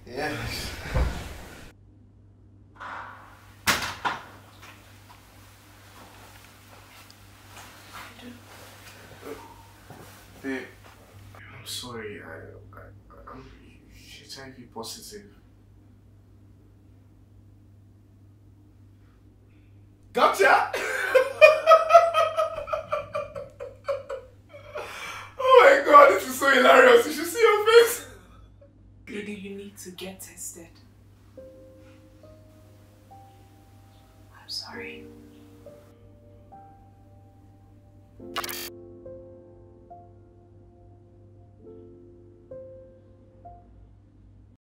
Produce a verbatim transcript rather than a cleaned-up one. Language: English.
Yeah. Babe, I'm sorry. I, I, I'm H I V positive. Gotcha! Oh my god, this is so hilarious. You should see your face. Lady, you need to get tested. I'm sorry.